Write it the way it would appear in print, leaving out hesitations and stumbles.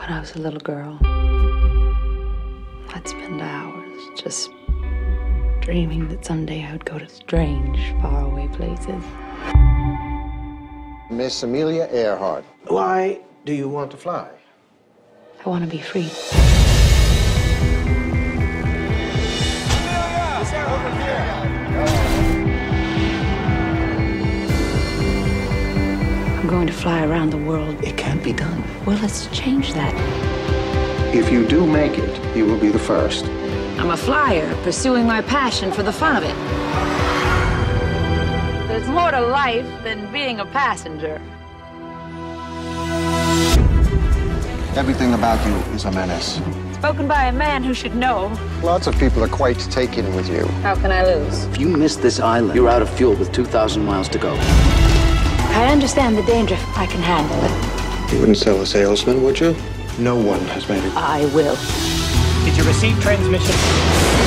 When I was a little girl, I'd spend hours just dreaming that someday I would go to strange, faraway places. Miss Amelia Earhart. Why do you want to fly? I want to be free. I'm going to fly around the world. It can't be done. Well, let's change that. If you do make it, you will be the first. I'm a flyer, pursuing my passion for the fun of it. There's more to life than being a passenger. Everything about you is a menace. Spoken by a man who should know. Lots of people are quite taken with you. How can I lose? If you miss this island, you're out of fuel with 2,000 miles to go. I understand the danger. I can handle it. You wouldn't sell a salesman, would you? No one has made it. I will. Did you receive transmission?